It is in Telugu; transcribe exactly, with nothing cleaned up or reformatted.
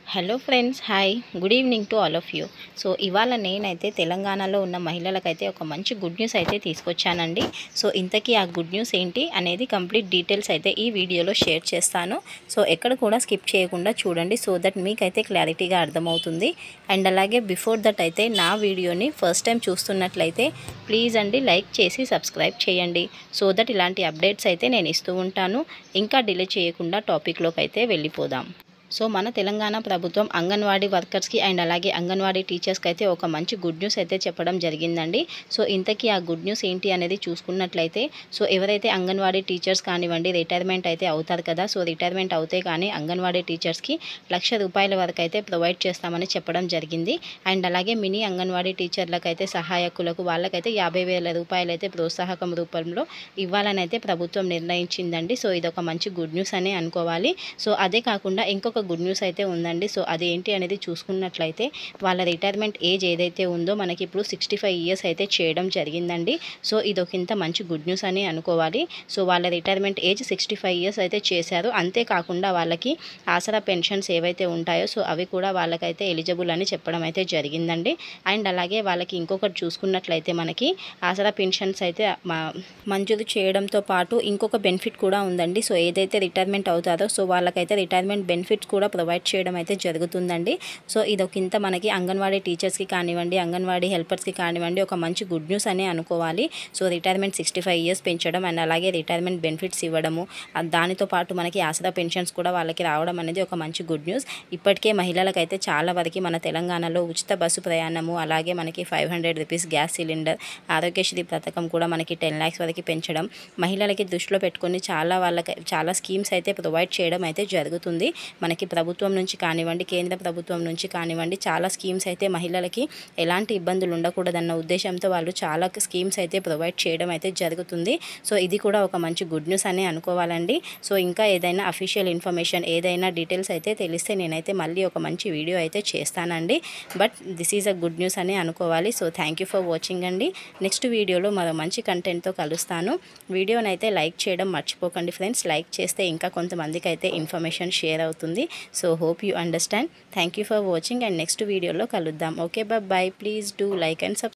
Hello friends, hi, good evening to all of you. So ఇవాళ నేనైతే తెలంగాణలో ఉన్న మహిళలకైతే ఒక మంచి గుడ్ న్యూస్ అయితే తీసుకొచ్చానండి. సో ఇంతకీ ఆ గుడ్ న్యూస్ ఏంటి అనేది కంప్లీట్ డీటెయిల్స్ అయితే ఈ వీడియోలో షేర్ చేస్తాను. సో ఎక్కడ కూడా స్కిప్ చేయకుండా చూడండి, సో దట్ మీకైతే క్లారిటీగా అర్థమవుతుంది. అండ్ అలాగే బిఫోర్ దట్ అయితే నా వీడియోని ఫస్ట్ టైం చూస్తున్నట్లయితే ప్లీజ్ అండి లైక్ చేసి సబ్స్క్రైబ్ చేయండి, సో దట్ ఇలాంటి అప్డేట్స్ అయితే నేను ఇస్తూ ఉంటాను. ఇంకా డిలే చేయకుండా టాపిక్లోకి అయితే వెళ్ళిపోదాం. సో మన తెలంగాణ ప్రభుత్వం అంగన్వాడీ వర్కర్స్కి అండ్ అలాగే అంగన్వాడీ టీచర్స్కి అయితే ఒక మంచి గుడ్ న్యూస్ అయితే చెప్పడం జరిగిందండి. సో ఇంతకీ ఆ గుడ్ న్యూస్ ఏంటి అనేది చూసుకున్నట్లయితే, సో ఎవరైతే అంగన్వాడీ టీచర్స్ కానివ్వండి రిటైర్మెంట్ అయితే అవుతారు కదా, సో రిటైర్మెంట్ అవుతే కానీ అంగన్వాడీ టీచర్స్కి లక్ష రూపాయల వరకు అయితే ప్రొవైడ్ చేస్తామని చెప్పడం జరిగింది. అండ్ అలాగే మినీ అంగన్వాడీ టీచర్లకు అయితే సహాయకులకు వాళ్ళకైతే యాభై వేల రూపాయలు అయితే ప్రోత్సాహకం రూపంలో ఇవ్వాలని అయితే ప్రభుత్వం నిర్ణయించిందండి. సో ఇది ఒక మంచి గుడ్ న్యూస్ అని అనుకోవాలి. సో అదే కాకుండా ఇంకొక ఒక గుడ్ న్యూస్ అయితే ఉందండి. సో అది ఏంటి అనేది చూసుకున్నట్లయితే వాళ్ళ రిటైర్మెంట్ ఏజ్ ఏదైతే ఉందో మనకి ఇప్పుడు సిక్స్టీ ఫైవ్ ఇయర్స్ అయితే చేయడం జరిగిందండి. సో ఇది ఒక ఇంత మంచి గుడ్ న్యూస్ అని అనుకోవాలి. సో వాళ్ళ retirement age sixty five years అయితే చేశారు. అంతేకాకుండా వాళ్ళకి ఆసరా పెన్షన్స్ ఏవైతే ఉంటాయో సో అవి కూడా వాళ్ళకైతే ఎలిజిబుల్ అని చెప్పడం అయితే జరిగిందండి. అండ్ అలాగే వాళ్ళకి ఇంకొకటి చూసుకున్నట్లయితే మనకి ఆసరా పెన్షన్స్ అయితే మంజూరు చేయడంతో పాటు ఇంకొక బెనిఫిట్ కూడా ఉందండి. సో ఏదైతే రిటైర్మెంట్ అవుతారో సో వాళ్ళకైతే రిటైర్మెంట్ బెనిఫిట్ కూడా ప్రొవైడ్ చేయడం అయితే జరుగుతుందండి. సో ఇదొకింత మనకి అంగన్వాడీ టీచర్స్కి కానివ్వండి అంగన్వాడీ హెల్పర్స్కి కానివ్వండి ఒక మంచి గుడ్ న్యూస్ అని అనుకోవాలి. So retirement sixty five years పెంచడం అండ్ అలాగే రిటైర్మెంట్ బెనిఫిట్స్ ఇవ్వడము, దానితో పాటు మనకి ఆసరా పెన్షన్స్ కూడా వాళ్ళకి రావడం అనేది ఒక మంచి గుడ్ న్యూస్. ఇప్పటికే మహిళలకైతే చాలా వరకు మన తెలంగాణలో ఉచిత బస్సు ప్రయాణము, అలాగే మనకి five hundred rupees gas cylinder, Aarogyasri పథకం కూడా మనకి టెన్ ల్యాక్స్ వరకు పెంచడం, మహిళలకి దృష్టిలో పెట్టుకొని చాలా వాళ్ళకి చాలా స్కీమ్స్ అయితే ప్రొవైడ్ చేయడం అయితే జరుగుతుంది. మనకి ప్రభుత్వం నుంచి కానివ్వండి కేంద్ర ప్రభుత్వం నుంచి కానివ్వండి చాలా స్కీమ్స్ అయితే మహిళలకి ఎలాంటి ఇబ్బందులు ఉండకూడదన్న ఉద్దేశంతో వాళ్ళు చాలా స్కీమ్స్ అయితే ప్రొవైడ్ చేయడం అయితే జరుగుతుంది. సో ఇది కూడా ఒక మంచి గుడ్ న్యూస్ అని అనుకోవాలండి. సో ఇంకా ఏదైనా అఫీషియల్ ఇన్ఫర్మేషన్ ఏదైనా డీటెయిల్స్ అయితే తెలిస్తే నేనైతే మళ్ళీ ఒక మంచి వీడియో అయితే చేస్తానండి. But this is a good news అని అనుకోవాలి. So thank you for watching అండి. నెక్స్ట్ వీడియోలో మరో మంచి కంటెంట్తో కలుస్తాను. వీడియోని అయితే లైక్ చేయడం మర్చిపోకండి ఫ్రెండ్స్. లైక్ చేస్తే ఇంకా కొంతమందికి అయితే ఇన్ఫర్మేషన్ షేర్ అవుతుంది. So hope you understand. Thank you for watching and next video lo kaluddam. Okay, bye bye. Please do like and subscribe.